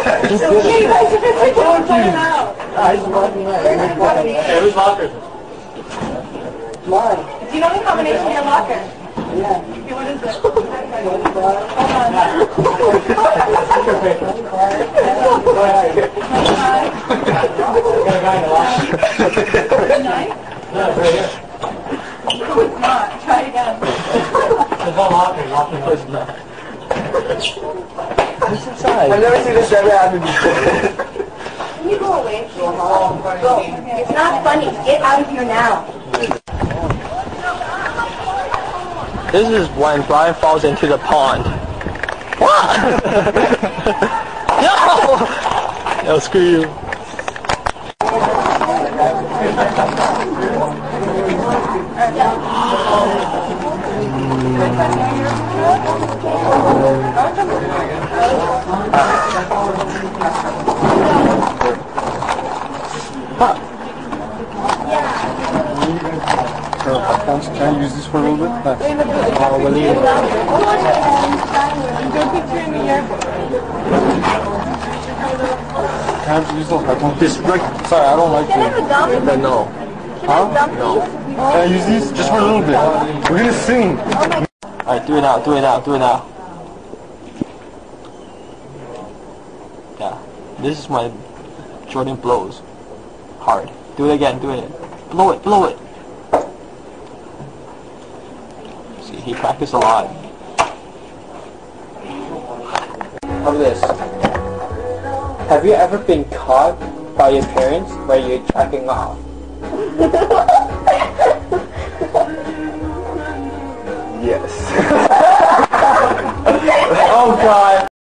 Just did it. You guys are playing out. I just walking out. Hey, whose locker is it? Mine. Do you know the combination of your locker? Yeah. Okay, what is it? Hold on. Got a guy in the locker. The knife? No, it's right here. No, it's not. Try it again. There's no locker. Locker no, it's not. What's inside? I've never seen this ever happen before. Can you go away? Go. It's not funny. Get out of here now. This is when Brian falls into the pond. What? No! No, screw you. Can I use this for a little bit? Oh, we'll leave it. Can I use those headphones? Just right. Sorry, I don't like to. But no. Huh? No. Can I use these? Just for a little bit. We're gonna sing. Alright, do it now, do it now, do it now. Yeah. This is when Jordan blows. Hard. Do it again, do it. Blow it, blow it. See, he practiced a lot. How about this? Have you ever been caught by your parents where you're jacking off? Yes. Oh god!